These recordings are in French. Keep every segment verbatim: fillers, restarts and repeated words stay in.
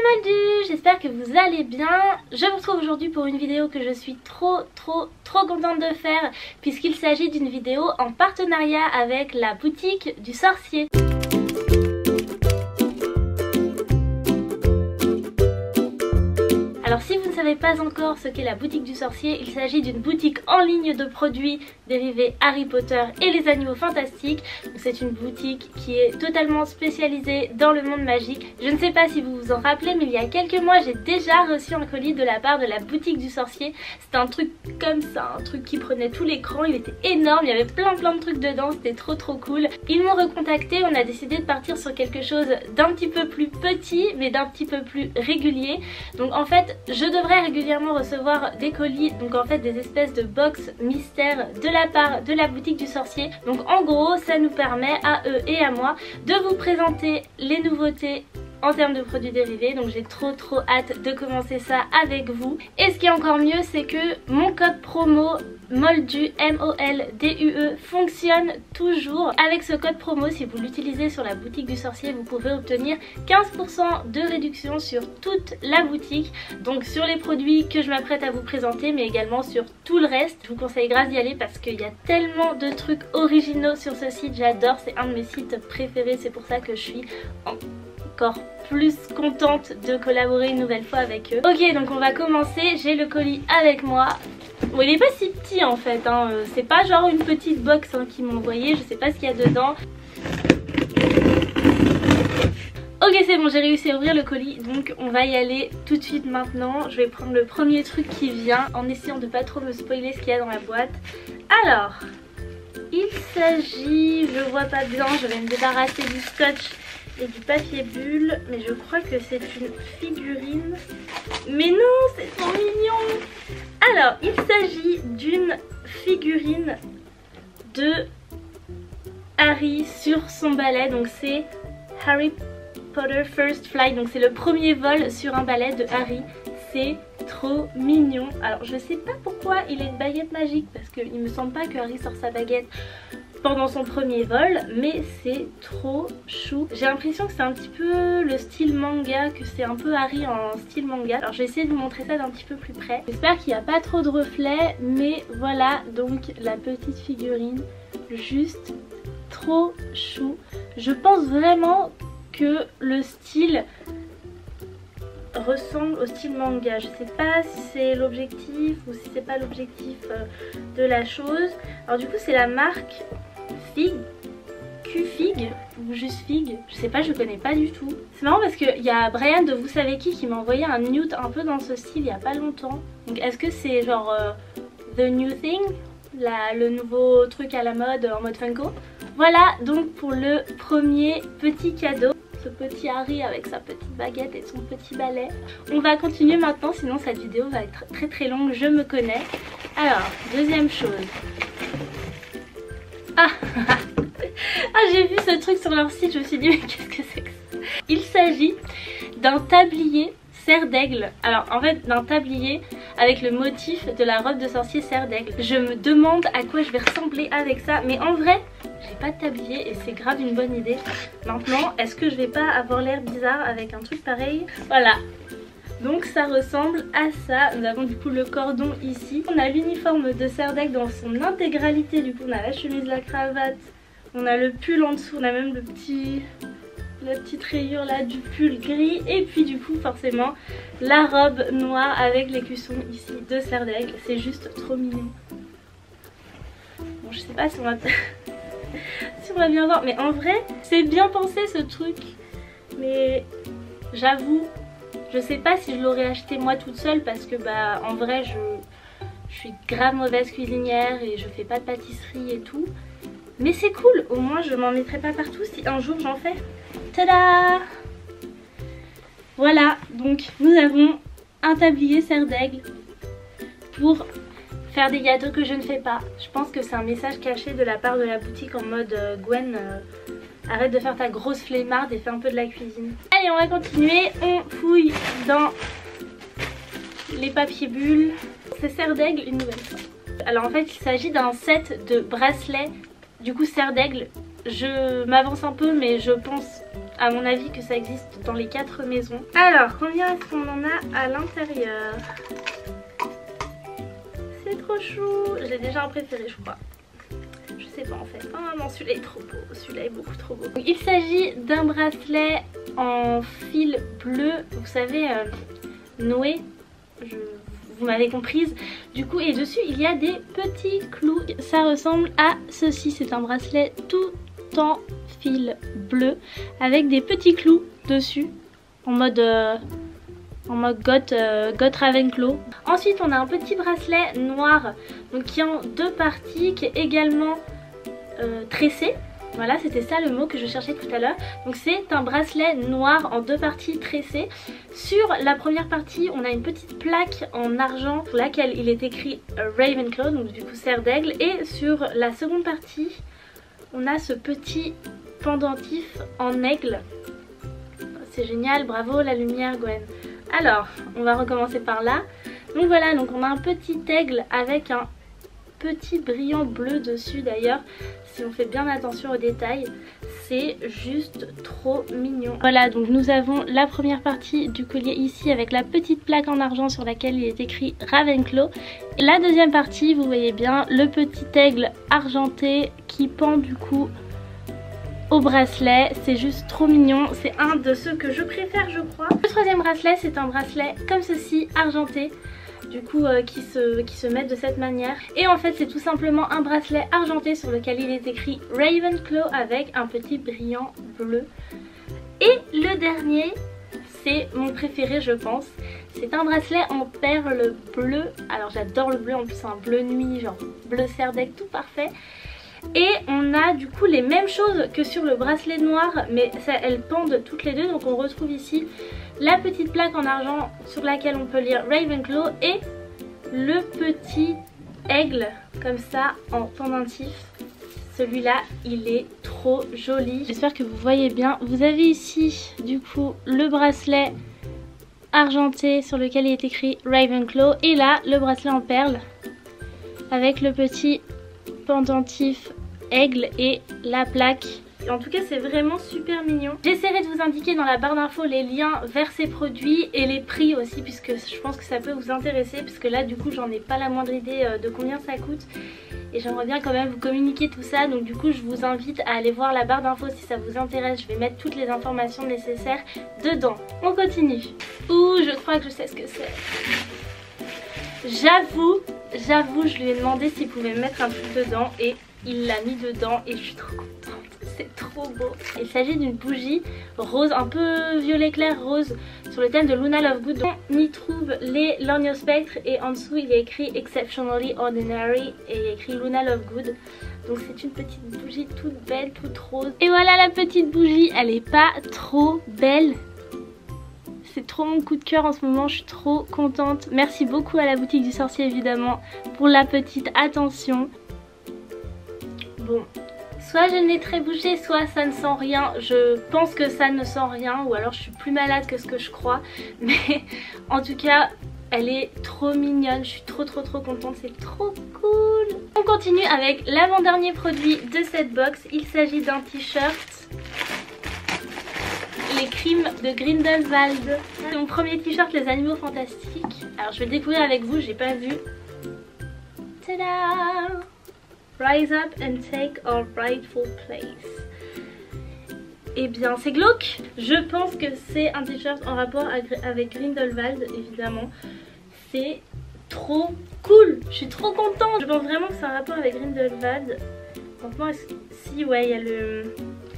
Moldus, j'espère que vous allez bien. Je vous retrouve aujourd'hui pour une vidéo que je suis trop trop trop contente de faire puisqu'il s'agit d'une vidéo en partenariat avec la boutique du sorcier. Alors si vous ne savez pas encore ce qu'est la boutique du sorcier, il s'agit d'une boutique en ligne de produits dérivés Harry Potter et les animaux fantastiques. C'est une boutique qui est totalement spécialisée dans le monde magique. Je ne sais pas si vous vous en rappelez, mais il y a quelques mois j'ai déjà reçu un colis de la part de la boutique du sorcier. C'était un truc comme ça, un truc qui prenait tout l'écran, il était énorme, il y avait plein plein de trucs dedans, c'était trop trop cool. Ils m'ont recontacté, on a décidé de partir sur quelque chose d'un petit peu plus petit mais d'un petit peu plus régulier. Donc en fait je devrais régulièrement recevoir des colis, donc en fait des espèces de box mystères de la part de la boutique du sorcier. Donc en gros ça nous permet à eux et à moi de vous présenter les nouveautés en termes de produits dérivés, donc j'ai trop trop hâte de commencer ça avec vous. Et ce qui est encore mieux, c'est que mon code promo Moldue, M O L D U E, fonctionne toujours. Avec ce code promo, si vous l'utilisez sur la boutique du sorcier, vous pouvez obtenir quinze pour cent de réduction sur toute la boutique, donc sur les produits que je m'apprête à vous présenter, mais également sur tout le reste. Je vous conseille grave d'y aller parce qu'il y a tellement de trucs originaux sur ce site, j'adore, c'est un de mes sites préférés, c'est pour ça que je suis en encore plus contente de collaborer une nouvelle fois avec eux. Ok, donc on va commencer, j'ai le colis avec moi. Bon, il est pas si petit en fait, hein. C'est pas genre une petite box hein, qu'ils m'ont envoyé, je sais pas ce qu'il y a dedans. Ok, c'est bon, j'ai réussi à ouvrir le colis, donc on va y aller tout de suite maintenant. Je vais prendre le premier truc qui vient en essayant de pas trop me spoiler ce qu'il y a dans la boîte. Alors, il s'agit, je vois pas bien, je vais me débarrasser du scotch et du papier bulle, mais je crois que c'est une figurine. Mais non, c'est trop mignon. Alors, il s'agit d'une figurine de Harry sur son balai, donc c'est Harry Potter First Flight, donc c'est le premier vol sur un balai de Harry. C'est trop mignon. Alors je sais pas pourquoi il a une baguette magique, parce qu'il me semble pas que Harry sort sa baguette pendant son premier vol, mais c'est trop chou. J'ai l'impression que c'est un petit peu le style manga, que c'est un peu Harry en style manga. Alors je vais essayer de vous montrer ça d'un petit peu plus près. J'espère qu'il n'y a pas trop de reflets, mais voilà donc la petite figurine, juste trop chou. Je pense vraiment que le style ressemble au style manga. Je sais pas si c'est l'objectif ou si c'est pas l'objectif de la chose. Alors du coup c'est la marque Fig, Q-Fig ou juste Fig, je sais pas, je connais pas du tout. C'est marrant parce qu'il y a Brian de Vous savez qui qui m'a envoyé un nude un peu dans ce style il y a pas longtemps. Donc est-ce que c'est genre euh, The New Thing, la, le nouveau truc à la mode en mode Funko? Voilà donc pour le premier petit cadeau. Ce petit Harry avec sa petite baguette et son petit balai. On va continuer maintenant, sinon cette vidéo va être très très longue, je me connais. Alors, deuxième chose. Ah, ah j'ai vu ce truc sur leur site, je me suis dit mais qu'est-ce que c'est que ça? Il s'agit d'un tablier cerf d'aigle. Alors en fait d'un tablier avec le motif de la robe de sorcier cerf d'aigle. Je me demande à quoi je vais ressembler avec ça, mais en vrai j'ai pas de tablier et c'est grave une bonne idée. Maintenant, est-ce que je vais pas avoir l'air bizarre avec un truc pareil? Voilà. Donc ça ressemble à ça. Nous avons du coup le cordon ici. On a l'uniforme de cerf d'aigle dans son intégralité. Du coup on a la chemise, la cravate. On a le pull en dessous. On a même le petit... la petite rayure là du pull gris. Et puis du coup forcément la robe noire avec l'écusson ici de cerf d'aigle. C'est juste trop mignon. Bon je sais pas si on va... si on va bien voir, mais en vrai c'est bien pensé ce truc, mais j'avoue je sais pas si je l'aurais acheté moi toute seule parce que bah en vrai je, je suis grave mauvaise cuisinière et je fais pas de pâtisserie et tout, mais c'est cool, au moins je m'en mettrai pas partout si un jour j'en fais. Tada! Voilà, donc nous avons un tablier cerf d'aigle pour faire des gâteaux que je ne fais pas. Je pense que c'est un message caché de la part de la boutique en mode euh, Gwen, euh, arrête de faire ta grosse flemmarde et fais un peu de la cuisine. Allez, on va continuer, on fouille dans les papiers bulles. C'est cerf d'aigle une nouvelle fois. Alors en fait il s'agit d'un set de bracelets, du coup cerf d'aigle. Je m'avance un peu mais je pense à mon avis que ça existe dans les quatre maisons. Alors, combien est-ce qu'on en a à l'intérieur? C'est trop chou. J'ai déjà un préféré, je crois. Je sais pas en fait. Oh non, celui-là est trop beau. Celui-là est beaucoup trop beau. Donc, il s'agit d'un bracelet en fil bleu. Vous savez, euh, Noé, je... vous m'avez comprise. Du coup, et dessus, il y a des petits clous. Ça ressemble à ceci. C'est un bracelet tout en fil bleu avec des petits clous dessus en mode... Euh, en mode goth, euh, goth Ravenclaw. Ensuite on a un petit bracelet noir donc qui est en deux parties, qui est également euh, tressé. Voilà, c'était ça le mot que je cherchais tout à l'heure. Donc c'est un bracelet noir en deux parties tressées. Sur la première partie on a une petite plaque en argent sur laquelle il est écrit Ravenclaw, donc du coup cerf d'aigle. Et sur la seconde partie on a ce petit pendentif en aigle. C'est génial, bravo la lumière Gwen. Alors, on va recommencer par là. Donc voilà, donc on a un petit aigle avec un petit brillant bleu dessus d'ailleurs. Si on fait bien attention aux détails, c'est juste trop mignon. Voilà, donc nous avons la première partie du collier ici avec la petite plaque en argent sur laquelle il est écrit Ravenclaw. La deuxième partie, vous voyez bien, le petit aigle argenté qui pend du coup au bracelet. C'est juste trop mignon, c'est un de ceux que je préfère je crois. Le troisième bracelet, c'est un bracelet comme ceci, argenté, du coup euh, qui, se, qui se met de cette manière. Et en fait c'est tout simplement un bracelet argenté sur lequel il est écrit Ravenclaw avec un petit brillant bleu. Et le dernier, c'est mon préféré je pense. C'est un bracelet en perles bleues. Alors j'adore le bleu, en plus c'est un bleu nuit, genre bleu cerf d'aigle, tout parfait. Et on a du coup les mêmes choses que sur le bracelet noir, mais ça, elles pendent toutes les deux. Donc on retrouve ici la petite plaque en argent sur laquelle on peut lire Ravenclaw et le petit aigle comme ça en pendentif. Celui-là il est trop joli. J'espère que vous voyez bien. Vous avez ici du coup le bracelet argenté sur lequel il est écrit Ravenclaw et là le bracelet en perles avec le petit pendentif aigle et la plaque. En tout cas c'est vraiment super mignon. J'essaierai de vous indiquer dans la barre d'infos les liens vers ces produits et les prix aussi, puisque je pense que ça peut vous intéresser, puisque là du coup j'en ai pas la moindre idée de combien ça coûte et j'aimerais bien quand même vous communiquer tout ça. Donc du coup je vous invite à aller voir la barre d'infos si ça vous intéresse. Je vais mettre toutes les informations nécessaires dedans. On continue. Ouh, je crois que je sais ce que c'est. J'avoue, j'avoue, je lui ai demandé s'il pouvait mettre un truc dedans et il l'a mis dedans et je suis trop contente. C'est trop beau. Il s'agit d'une bougie rose, un peu violet clair rose, sur le thème de Luna Lovegood. On y trouve les lorgnos spectres et en dessous il y a écrit Exceptionally Ordinary et il y a écrit Luna Lovegood. Donc c'est une petite bougie toute belle, toute rose. Et voilà la petite bougie, elle est pas trop belle? C'est trop mon coup de cœur en ce moment, je suis trop contente. Merci beaucoup à la boutique du sorcier évidemment pour la petite attention. Bon, soit je n'ai trébuché, soit ça ne sent rien. Je pense que ça ne sent rien ou alors je suis plus malade que ce que je crois. Mais en tout cas, elle est trop mignonne, je suis trop trop trop contente, c'est trop cool. On continue avec l'avant-dernier produit de cette box. Il s'agit d'un t-shirt. Les crimes de Grindelwald. C'est mon premier t-shirt Les Animaux Fantastiques. Alors je vais le découvrir avec vous, j'ai pas vu. Tada! Rise up and take our rightful place. Eh bien c'est glauque. Je pense que c'est un t-shirt en rapport avec Grindelwald évidemment. C'est trop cool. Je suis trop contente. Je pense vraiment que c'est un rapport avec Grindelwald. Franchement, si ouais, il y a le...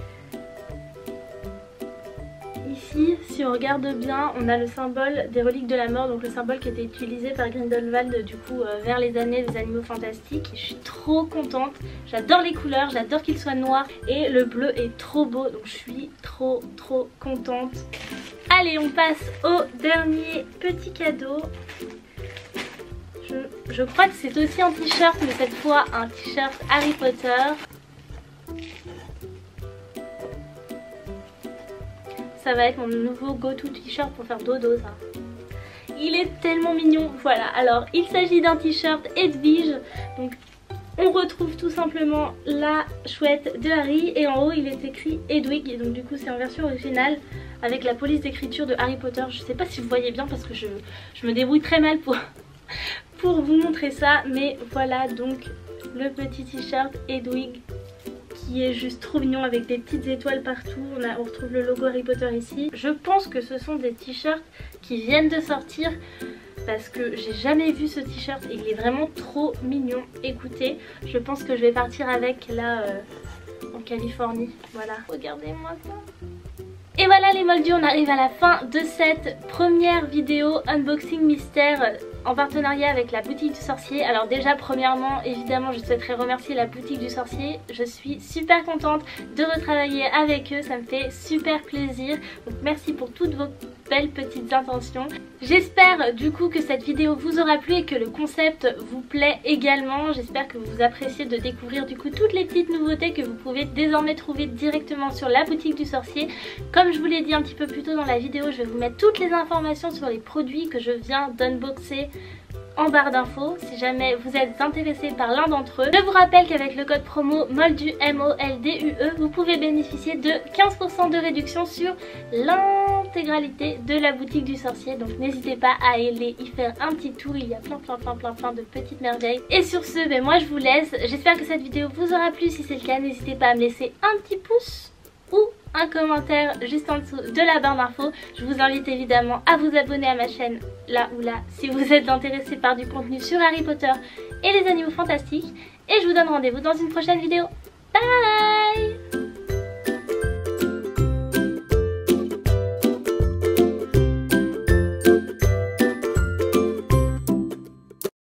Ici, si on regarde bien, on a le symbole des reliques de la mort, donc le symbole qui était utilisé par Grindelwald du coup euh, vers les années des Animaux Fantastiques. Je suis trop contente, j'adore les couleurs, j'adore qu'il soit noir et le bleu est trop beau, donc je suis trop trop contente. Allez, on passe au dernier petit cadeau. Je, je crois que c'est aussi un t-shirt, mais cette fois un t-shirt Harry Potter. Ça va être mon nouveau go-to t-shirt pour faire dodo ça. Il est tellement mignon. Voilà, alors il s'agit d'un t-shirt Edwige. Donc on retrouve tout simplement la chouette de Harry et en haut il est écrit Hedwig, et donc du coup c'est en version originale avec la police d'écriture de Harry Potter. Je sais pas si vous voyez bien parce que je, je me débrouille très mal pour, pour vous montrer ça, mais voilà donc le petit t-shirt Hedwig qui est juste trop mignon avec des petites étoiles partout. On, a, on retrouve le logo Harry Potter ici. Je pense que ce sont des t-shirts qui viennent de sortir parce que j'ai jamais vu ce t-shirt et il est vraiment trop mignon. Écoutez, je pense que je vais partir avec là euh, en Californie. Voilà, regardez-moi ça. Et voilà les moldus, on arrive à la fin de cette première vidéo unboxing mystère en partenariat avec la boutique du sorcier. Alors déjà premièrement évidemment je souhaiterais remercier la boutique du sorcier. Je suis super contente de retravailler avec eux, ça me fait super plaisir. Donc merci pour toutes vos belles petites intentions. J'espère du coup que cette vidéo vous aura plu et que le concept vous plaît également. J'espère que vous appréciez de découvrir du coup toutes les petites nouveautés que vous pouvez désormais trouver directement sur la boutique du sorcier. Comme je vous l'ai dit un petit peu plus tôt dans la vidéo, je vais vous mettre toutes les informations sur les produits que je viens d'unboxer en barre d'infos si jamais vous êtes intéressé par l'un d'entre eux. Je vous rappelle qu'avec le code promo MOLDUE, M O L D U E, vous pouvez bénéficier de quinze pour cent de réduction sur l'intégralité de la boutique du sorcier. Donc n'hésitez pas à aller y faire un petit tour, il y a plein plein plein plein plein de petites merveilles. Et sur ce, ben moi je vous laisse. J'espère que cette vidéo vous aura plu. Si c'est le cas, n'hésitez pas à me laisser un petit pouce ou un commentaire juste en dessous de la barre d'infos. Je vous invite évidemment à vous abonner à ma chaîne là ou là si vous êtes intéressé par du contenu sur Harry Potter et les animaux fantastiques. Et je vous donne rendez-vous dans une prochaine vidéo. Bye!